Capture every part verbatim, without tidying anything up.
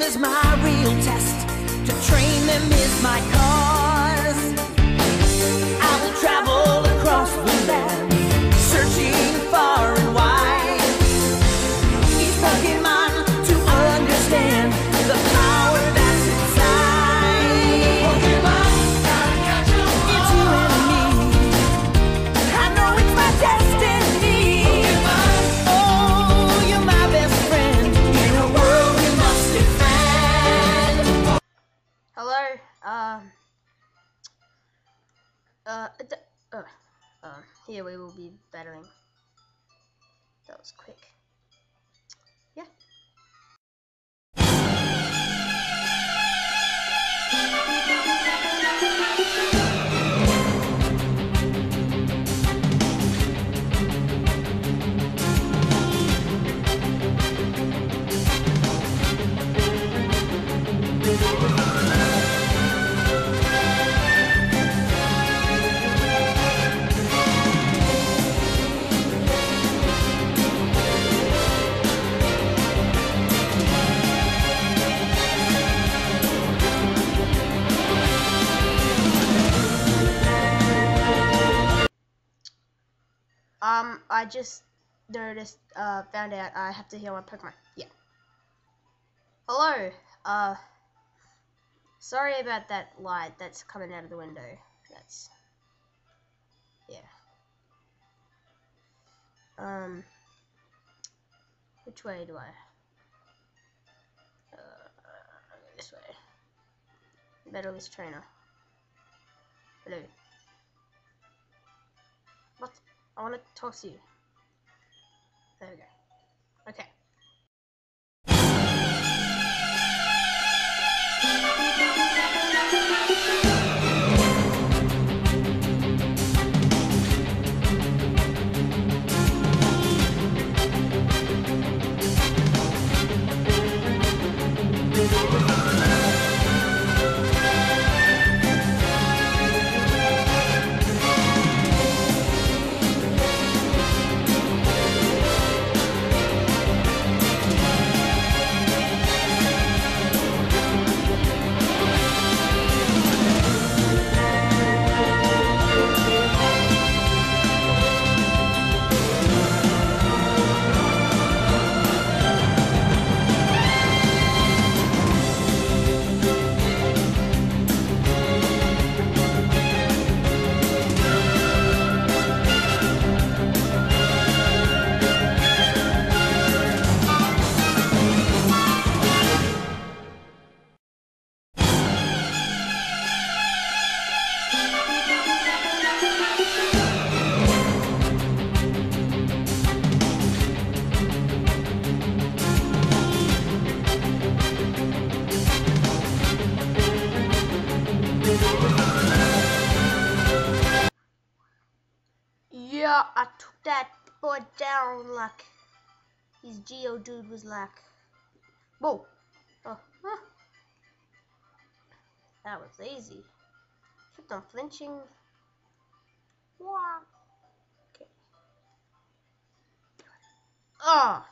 is my real test. To train them is my cause. I will travel across the land, searching far and wide. Each Pokemon to understand the power that's inside. Pokemon, gotta catch 'em all. It's you and me. I know it's my destiny. Pokemon, oh, you're my best friend in a world we must defend. Hello, um, uh, uh, uh, here we will be battling. That was quick. Yeah. Um, I just noticed, uh, found out I have to heal my Pokemon. Yeah. Hello. Uh, sorry about that light that's coming out of the window. That's, yeah. Um, which way do I? Uh, this way. Battleless Trainer. Hello. What? I want to talk to you. There we go. Okay. Yeah, I took that boy down like his Geodude was like, whoa, oh, huh. That was easy. Kept on flinching. Wow. Okay. Oh.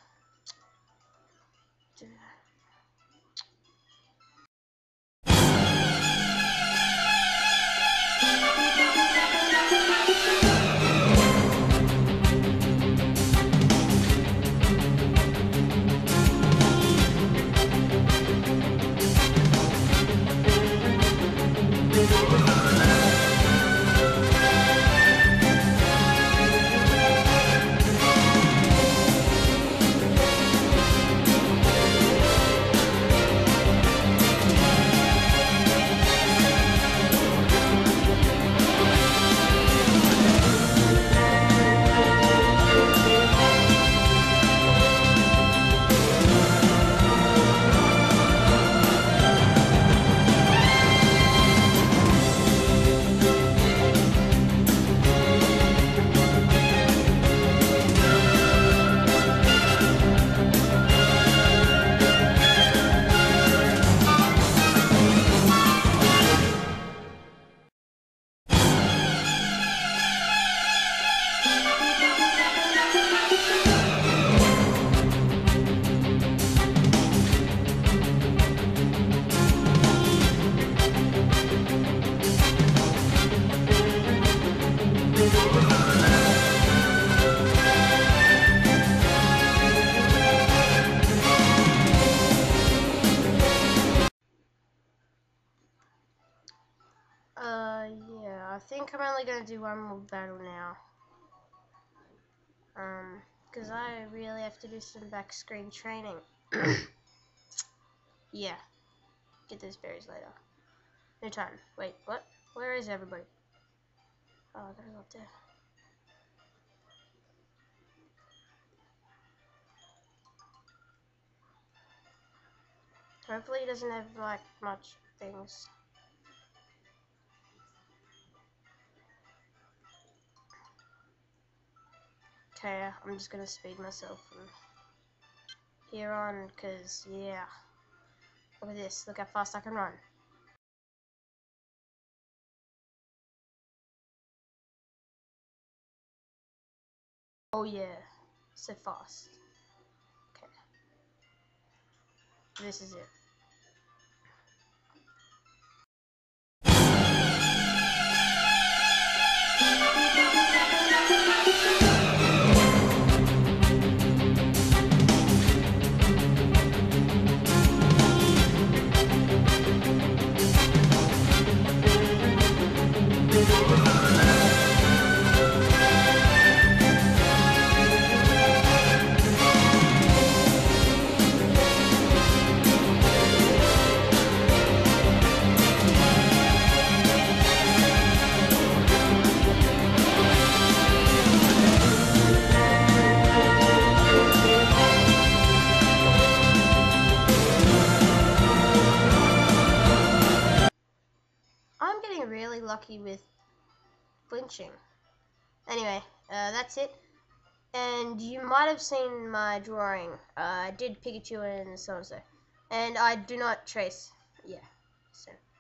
Uh, yeah, I think I'm only gonna do one more battle now. Um, because I really have to do some back screen training. Yeah, get those berries later. No time. Wait, what? Where is everybody? Oh, I gotta go up there. Hopefully he doesn't have, like, much things. Okay, I'm just gonna speed myself from here on, because, yeah. Look at this. Look how fast I can run. Oh, yeah. So fast. Okay. This is it. I'm getting really lucky with flinching. Anyway, uh, that's it. And you might have seen my drawing. Uh, I did Pikachu and so and so. And I do not trace. Yeah, so.